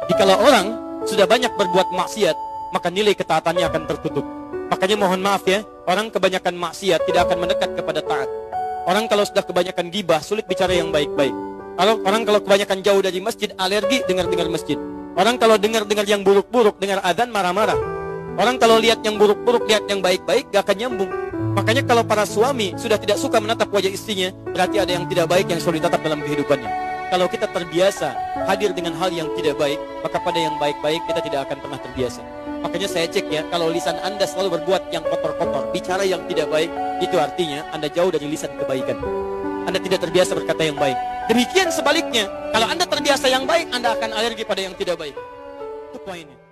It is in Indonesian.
Jikalau orang sudah banyak berbuat maksiat, maka nilai ketaatannya akan tertutup. Makanya mohon maaf ya, orang kebanyakan maksiat tidak akan mendekat kepada taat. Orang kalau sudah kebanyakan gibah, sulit bicara yang baik-baik. Orang kalau kebanyakan jauh dari masjid, alergi dengar-dengar masjid. Orang kalau dengar-dengar yang buruk-buruk, dengar adzan marah-marah. Orang kalau lihat yang buruk-buruk, lihat yang baik-baik, gak akan nyambung. Makanya kalau para suami sudah tidak suka menatap wajah istrinya, berarti ada yang tidak baik yang selalu ditatap dalam kehidupannya. Kalau kita terbiasa hadir dengan hal yang tidak baik, maka pada yang baik-baik kita tidak akan pernah terbiasa. Makanya saya cek ya, kalau lisan Anda selalu berbuat yang kotor-kotor, bicara yang tidak baik, itu artinya Anda jauh dari lisan kebaikan. Anda tidak terbiasa berkata yang baik. Demikian sebaliknya, kalau Anda terbiasa yang baik, Anda akan alergi pada yang tidak baik. Itu poinnya.